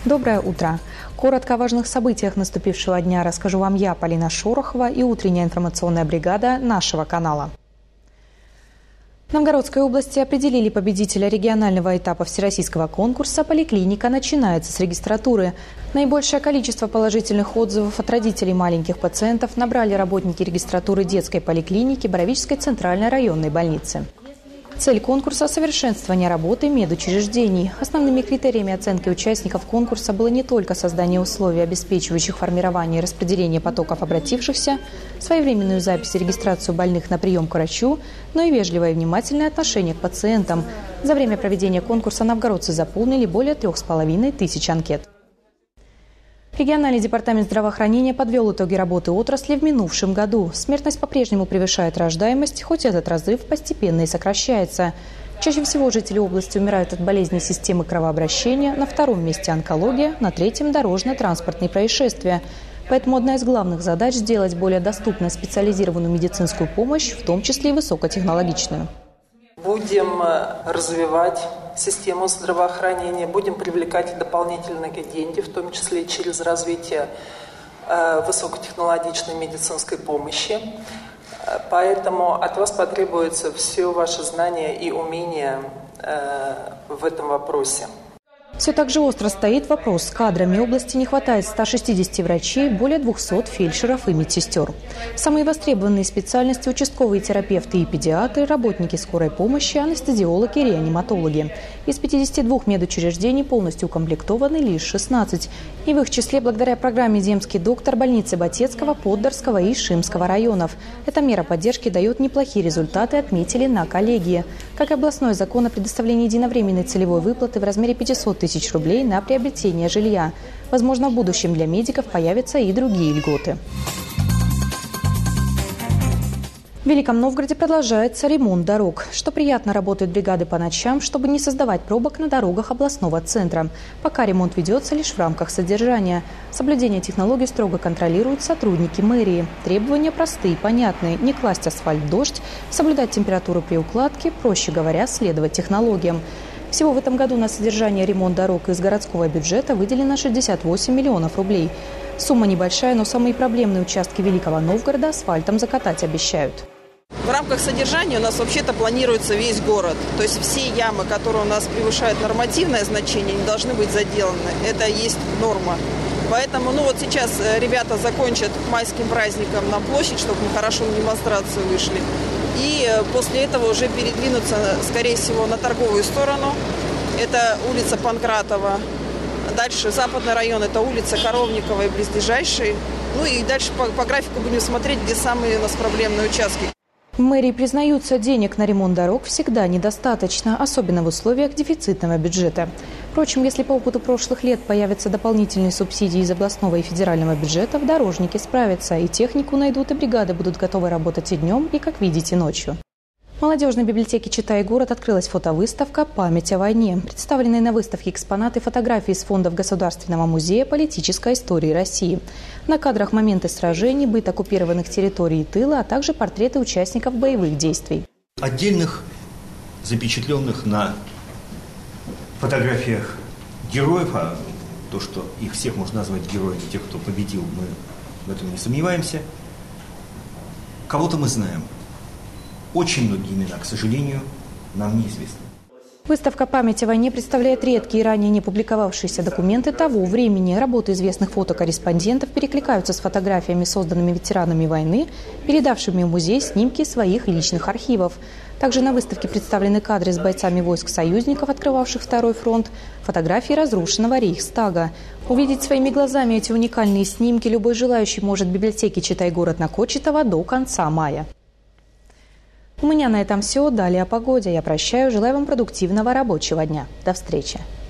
Доброе утро. Коротко о важных событиях наступившего дня расскажу вам я, Полина Шорохова, и утренняя информационная бригада нашего канала. В Новгородской области определили победителя регионального этапа всероссийского конкурса «Поликлиника начинается с регистратуры». Наибольшее количество положительных отзывов от родителей маленьких пациентов набрали работники регистратуры детской поликлиники Боровической центральной районной больницы. Цель конкурса – совершенствование работы медучреждений. Основными критериями оценки участников конкурса было не только создание условий, обеспечивающих формирование и распределение потоков обратившихся, своевременную запись и регистрацию больных на прием к врачу, но и вежливое и внимательное отношение к пациентам. За время проведения конкурса новгородцы заполнили более 3500 анкет. Региональный департамент здравоохранения подвел итоги работы отрасли в минувшем году. Смертность по-прежнему превышает рождаемость, хоть этот разрыв постепенно и сокращается. Чаще всего жители области умирают от болезней системы кровообращения, на втором месте онкология, на третьем – дорожно-транспортные происшествия. Поэтому одна из главных задач – сделать более доступной специализированную медицинскую помощь, в том числе и высокотехнологичную. Будем развивать систему здравоохранения, будем привлекать дополнительные деньги, в том числе через развитие высокотехнологичной медицинской помощи. Поэтому от вас потребуется все ваши знания и умения в этом вопросе. Все так же остро стоит вопрос с кадрами. Области не хватает 160 врачей, более 200 фельдшеров и медсестер. Самые востребованные специальности – участковые терапевты и педиатры, работники скорой помощи, анестезиологи и реаниматологи. Из 52 медучреждений полностью укомплектованы лишь 16. И в их числе благодаря программе «Земский доктор» больницы Батецкого, Поддарского и Шимского районов. Эта мера поддержки дает неплохие результаты, отметили на коллегии. Как и областной закон о предоставлении единовременной целевой выплаты в размере 500 тысяч рублей на приобретение жилья. Возможно, в будущем для медиков появятся и другие льготы. В Великом Новгороде продолжается ремонт дорог. Что приятно, работают бригады по ночам, чтобы не создавать пробок на дорогах областного центра. Пока ремонт ведется лишь в рамках содержания. Соблюдение технологий строго контролируют сотрудники мэрии. Требования простые и понятные. Не класть асфальт в дождь, соблюдать температуру при укладке, проще говоря, следовать технологиям. Всего в этом году на содержание и ремонт дорог из городского бюджета выделено 68 миллионов рублей. Сумма небольшая, но самые проблемные участки Великого Новгорода асфальтом закатать обещают. В рамках содержания у нас вообще-то планируется весь город. То есть все ямы, которые у нас превышают нормативное значение, не должны быть заделаны. Это есть норма. Поэтому сейчас ребята закончат к майским праздникам на площадь, чтобы мы хорошо на демонстрацию вышли. И после этого уже передвинуться, скорее всего, на торговую сторону. Это улица Панкратова. Дальше западный район, это улица Коровникова и близлежащие. И дальше по графику будем смотреть, где самые у нас проблемные участки. В мэрии признаются, денег на ремонт дорог всегда недостаточно, особенно в условиях дефицитного бюджета. Впрочем, если по опыту прошлых лет появятся дополнительные субсидии из областного и федерального бюджетов, дорожники справятся, и технику найдут, и бригады будут готовы работать и днем, и, как видите, ночью. В молодежной библиотеке «Читай город» открылась фотовыставка «Память о войне». Представленные на выставке экспонаты фотографии из фондов Государственного музея политической истории России. На кадрах моменты сражений, быт оккупированных территорий и тыла, а также портреты участников боевых действий. Отдельных запечатленных на фотографиях героев, а то, что их всех можно назвать героями, тех, кто победил, мы в этом не сомневаемся. Кого-то мы знаем. Очень многие имена, к сожалению, нам неизвестны. Выставка «Память о войне» представляет редкие, ранее не публиковавшиеся документы того времени. Работы известных фотокорреспондентов перекликаются с фотографиями, созданными ветеранами войны, передавшими в музей снимки своих личных архивов. Также на выставке представлены кадры с бойцами войск союзников, открывавших Второй фронт, фотографии разрушенного Рейхстага. Увидеть своими глазами эти уникальные снимки любой желающий может в библиотеке «Читай город» на Кочетова до конца мая. У меня на этом все. Далее о погоде. Я прощаю. Желаю вам продуктивного рабочего дня. До встречи.